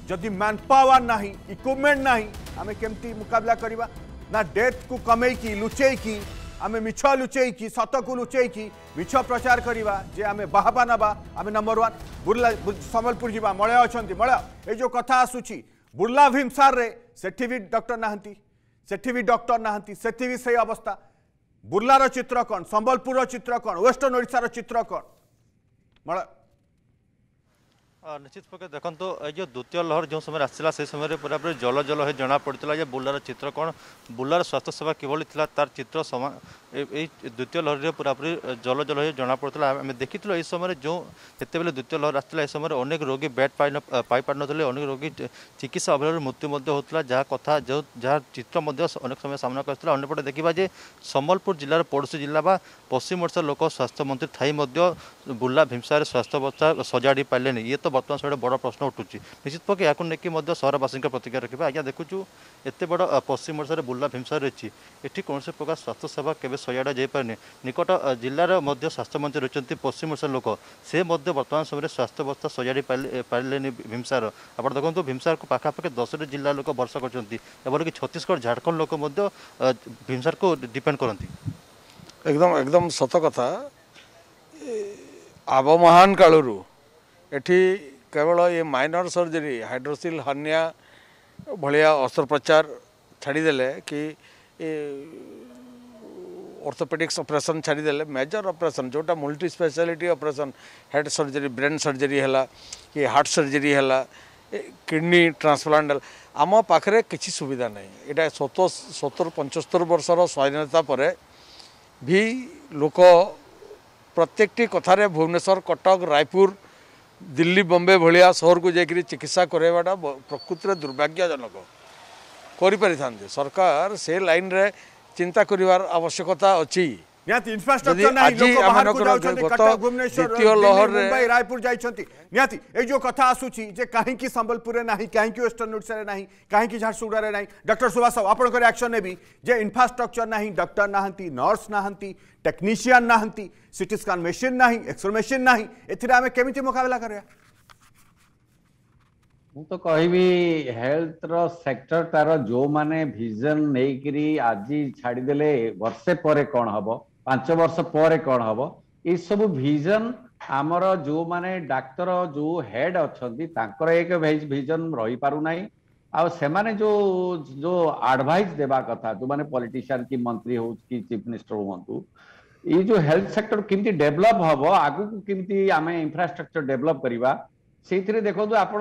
जदि man power नाही equipment नाही आमे केमती मुकाबला करबा ना डेथ को कमेकी लुचेकी आमे मिछ लुचेकी सत को लुचेकी मिछ प्रचार करबा जे आमे बाहबा नबा आमे नंबर 1 बुर्ला संबलपुर जीवा मळे अछंती मळे ए जो कथा आसुची बुर्ला भीमसार रे सेठी भी डॉक्टर नाहंती सेठी भी डॉक्टर नाहंती सेठी भी सही अवस्था बुर्लार चित्र कौन संबलपुर चित्र कौन वेस्टर्न ओडिशार चित्र कौन मळे निश्चित प्रकार देखो ये द्वितीय लहर जो समय आसला से समय पूरा पूरी जल जल हो जना पड़ा बुर्लार चित्र कौन बुर्लार स्वास्थ्य सेवा किभली थी तार चित्र द्वितीय लहर में पूरा पूरी जल जल हो जना पड़ा आम देखी ये समय जो जिते बेले द्वितीय लहर आसला ए समय अनेक रोगी बेड पाई पार नथिले अनेक रोगी चिकित्सा अभाव मृत्यु होता जहाँ कथा जो जहाँ चित्र अनेक समय सामना कर अंपटे देखा जे संबलपुर जिलार पड़ोशी जिला बा पश्चिम ओडिशा लोक स्वास्थ्य मंत्री थाई बुर्ला भीमसार स्वास्थ्य अवस्था सजाड़ी पारे ये तो बर्तमान से बड़ प्रश्न उठुची निश्चित पक्ष या नहीं सहरवासी प्रतिक्रिया रखा आज्ञा देखुचु एत बड़ पश्चिम ओडिशा बुर्ला भीमसार रही ये कौन से प्रकार स्वास्थ्य सेवा केवे सजाड़ा जापारे निकट जिलार स्वास्थ्य मंत्री रही पश्चिम ओडिशा लोक से वर्तमान समय स्वास्थ्य अवस्था सजाड़ी पारे भीमसार आप देखो भीमसार को पाखापाखि 10 जिला लोक भरसा कर छत्तीसगढ़ झारखंड लोक भीमसार को डिपेंड करती एकदम एकदम सत कथा आबमहान कालू एठी केवल ये माइनर सर्जरी हाइड्रोसिल हर्निया भलिया अस्त्रोपचार छाड़ीदे कि ऑर्थोपेडिक्स ऑपरेशन छाड़ीदे मेजर ऑपरेशन जोटा multi speciality operation head surgery brain surgery है कि हार्ट सर्जरी है किडनी ट्रांसप्लांट आम पाखे किसी सुविधा नहीं यहाँ 70-75 वर्षर स्वाधीनता पर भी लोक प्रत्येकटी कथार भुवनेश्वर कटक रायपुर दिल्ली बॉम्बे भाया सहर को जाकरी चिकित्सा करवाटा प्रकृति में दुर्भाग्यजनक कर सरकार से लाइन रे चिंता करिवार आवश्यकता अच्छी इंफ्रास्ट्रक्चर रायपुर जाती जो कथा आसूची जे कहीं संबलपुर ना कहीं वेस्टर्न ओडिशा ना कहीं झारसुगुड़ा ना डॉक्टर सुभाष साहू आप रिएक्शन ने भी जे इंफ्रास्ट्रक्चर ना डॉक्टर ना नर्स ना टेक्नीशियन ना सिटी स्कैन मशीन ना एक्सरे मशीन ना एमें केमी मुकाबला करें मु तो कहबी हेल्थ रो सेक्टर तार जो माने विजन नहीं आज छाड़देले वर्षे पर कौन हम 5 वर्ष पर कौन हम ये सब विजन आमर जो माने डाक्तर जो हेड अच्छा एक विजन रही पारु नाही आ सेमाने जो जो एडवाइस देवा कथा जो माने पॉलिटिशियन की मंत्री हो कि चीफ मिनिस्टर हुंतु ये जो हेल्थ सेक्टर किमती डेवलप हम आगु किमती आमे इंफ्रास्ट्रक्चर डेवलप करवा से देखो आप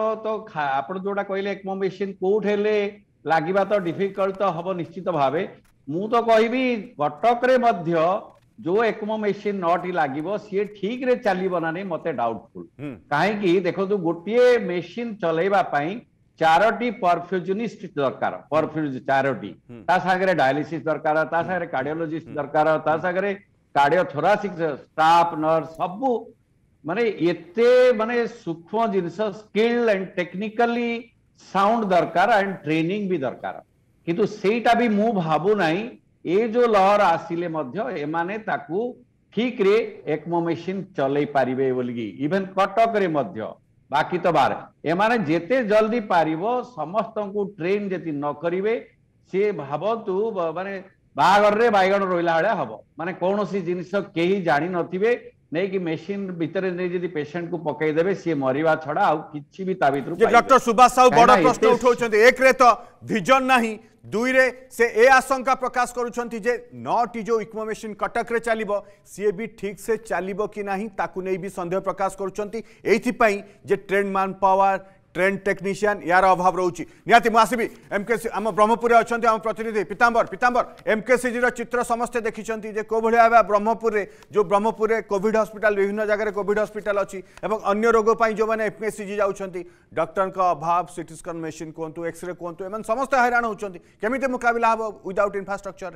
जोटा कहले एक्मो मेसीन कौट हेले लगे तो डिफिकल्ट तो हम निश्चित भाव मु तो कहबी कटक रे मध्य जो एक्मो मेसीन नटी लगे सी ठीक रे चलो ना नहीं मत डाउटफुल कहीं देखो गोटे मेसीन चलैवाई 4टी परफ्यूजनिस्ट दरकार परफ्यूज 4टी सागरे डायलिसिस दरकार सागरे कार्डियोलॉजिस्ट दरकार सागरे कार्डियोथोरासिक स्टाफ नर्स सबू माने एते माने सूक्ष्म जिनस स्किल एंड टेक्निकली साउंड दरकार एंड ट्रेनिंग भी दरकार किंतु सेटा भी मु भाबु नाही ए जो लहर आसिले मध्य एमाने ताकू ठीक रे एक्मो मशीन चलै पारिबे बोलगी इवन कटक रे मध्य बाकी तो बार एमाने जेते जल्दी पारिबो समस्त को ट्रेन जेति न करिवे से भाबतु माने बागर रे बाइगण रोइला हळे हबो माने कोनोसी जिनिस केही जानि नथिबे नहीं कि मेसीन भितर नहीं पेशेंट को पकई देबे सी मरिवा छड़ा आ किछि भी ता भितर डॉक्टर सुभाष साहू बड़ा प्रश्न उठाउछन्ते एक रे तो विजन नाही दुई रे से ए आशंका प्रकाश करूछन्ती जे 9टी जो इक्मो मेसीन कटक रे चलिबो सी भी ठीक से चलिबो कि नाही ताकू नै भी संदेह प्रकाश करूछन्ती एथि पई जे train man power train technician यार अभाव रोची निहाती मुझे एमकेसी आम ब्रह्मपुर अच्छा आम प्रतिनिधि पीतांबर एमकेसीजी चित्र समस्ते देखी जे को भाया ब्रह्मपुर रे जो ब्रह्मपुर रे कोविड हॉस्पिटल विभिन्न जगह कोविड हॉस्पिटल अच्छी एवं अन्य रोग जो मैंने एमकेसीजी जाऊँगी डॉक्टर भाव सिटी स्कैन मशीन कहतु एक्सरे कहतु एम समस्त हैरान होती केमी मुकाबला हम विदाउट इंफ्रास्ट्रक्चर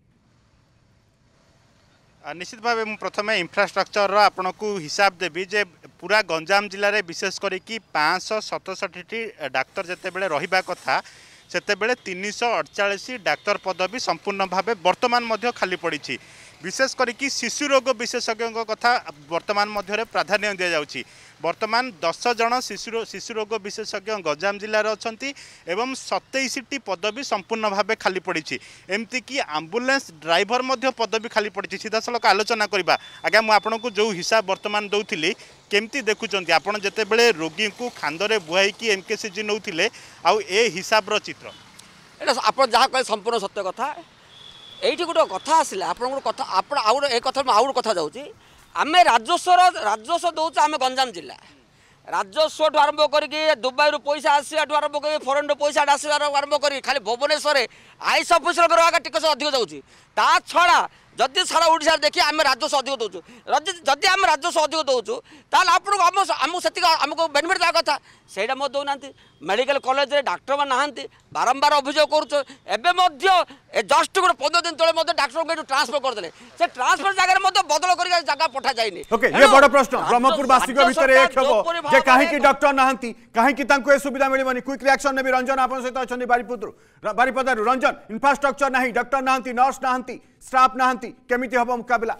निश्चित भाव प्रथम इंफ्रास्ट्रक्चर आपन को हिसाब देवी जे पूरा गंजाम जिले में विशेष करके 567टी डाक्तर जितेबले रहिबा कथा सेतेबेले 348 डाक्तर पदवी संपूर्ण भाव वर्तमान खाली पड़ी विशेष करके शिशु रोग विशेषज्ञ कथा वर्तमान प्राधान्य दि जाउछि वर्तमान 10 जन शिशु रोग विशेषज्ञ गंजाम जिले में अच्छा एवं 27टी पदवी संपूर्ण भाव खाली पड़ी एमती कि आंबुलांस ड्राइवर पदवी खाली पड़ी सीधा सड़क आलोचना करवा आज्ञा मुझे जो हिसाब बर्तमान दौली केमती देखुं आपड़ जिते बड़े रोगी को खांदे बुहाई एमकेसीजी नौले आउ ए हिसाब चित्र आप जहाँ कहे संपूर्ण सत्य कथा ये गोटे कथा आसला आप कथा आप आउ कथा जाऊँगी आम राजस्व दौचे आम गंजाम जिला राजस्व आरंभ करके दुबई पैसा आसवा आरंभ कर फरेन पैसा आसवार आरंभ कर खाली भुवनेश्वर आईएस अफिसर टिकस अधिक जाऊँगी ता छड़ा जदि सारा ओडिशा देखिए आम राजस्व अधिक दौचु जदि आम राजस्व अधिक दौचु ताल आपको से आमको बेनिफिट देवा कथा से दौना मेडिकल कॉलेज रे डाक्टर मैंने नहांती बारंबार अभियोग कर जस्ट गोटे 15 दिन तले डाक्टर को ट्रांसफर करदे से ट्रांसफर जगह बदल कर जगह पठा जाइनी ओके ये बड़ प्रश्न ब्रह्मपुर वासी भितर एक हबो जे काहे कि डॉक्टर नहांती काहे कि तांको ए सुविधा मिलबनी क्विक रिएक्शन ने भी रंजन आपन सहित अछनी बारीपदारु रंजन इंफ्रास्ट्रक्चर नाही डॉक्टर नहांती नर्स नहांती स्टाफ नहांती केमिति हबो मुकाबला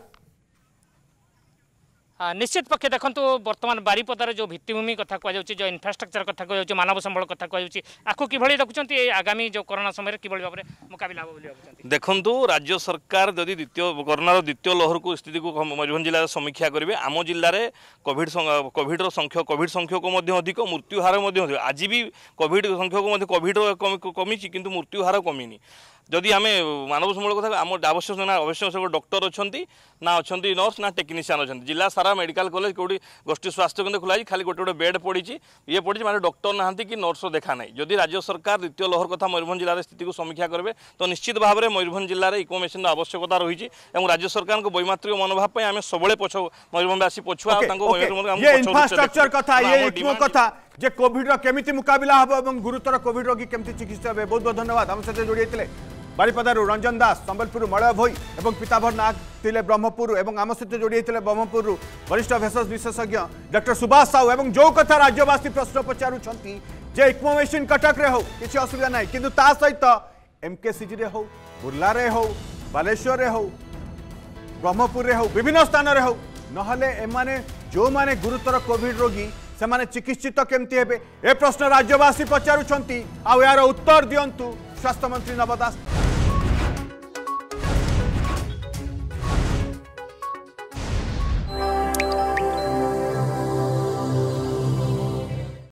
निश्चित पक्षे देखो बर्तमान बारीपदार जो भित्तिभूमि कथा कहुँ जो इनफ्रास्ट्रक्चर कथा कहुँ मानव संबल कथा कहूँ आपको किभली देखुं आगामी जो कोरोना समय किभली भाव में मुकाबला हम देखु राज्य सरकार जदि कोरोनार द्वितीय लहर को स्थिति को मयूरभंज जिले समीक्षा करेंगे आम जिले में कोविड संख्यक अधिक मृत्युहार आज भी कोविड संख्यक कोविड कमी किंतु मृत्युहार कमी जदि आम मानव संबल कथा आम आवश्यक ना आवश्यक डॉक्टर अच्छा ना अच्छा नर्स ना टेक्नीशियन अच्छा जिला सारा मेडिकल कॉलेज कौटी गोष्ठी स्वास्थ्य केन्द्र खोलाई खाली गोटे गोटे बेड पड़ी ये पड़ी माने डॉक्टर ना कि नर्स देखा ना जदि राज्य सरकार द्वितीय लहर कथा मयूरभंज जिले स्थिति को समीक्षा करेंगे तो निश्चित भाव में मयूरभंज जिले में इको मेसीन आवश्यकता रही है राज्य सरकार को वैमात्रिक मनोभाव आम सब मयूरभंजवासी पछुआ इंफ्रास्ट्रक्चर कथा ये इको कथा जे कोविड केमिति मुकाबला हबो एवं गुरुतर कोविड रोगी केमिति चिकित्सा हेबे बहुत बहुत धन्यवाद हम सहित जोड़ी बारीपदारु रंजन दास संबलपुर मलय भोई एवं पीताभर नाग थिले ब्रह्मपुर एवं आम सहित जोड़ी ब्रह्मपुर वरिष्ठ भेषज विशेषज्ञ डॉक्टर सुभाष साहू एवं जो कथा राज्यवासी प्रश्न पचारुछंती जे इक्मो मेसिन कटक रे हो किछि असुविधा नाही किंतु ता सहित एमकेसीजी रे हो बुर्ला रे हो बालेश्वर रे हो ब्रह्मपुर रे हो विभिन्न स्थान रे हो नहले एमाने जो माने गुरुतर कोविड रोगी से माने चिकित्सित केमती हेबे ए प्रश्न राज्यवासी पचारुछंती आ यार उत्तर दियंतु स्वास्थ्य मंत्री नव दास।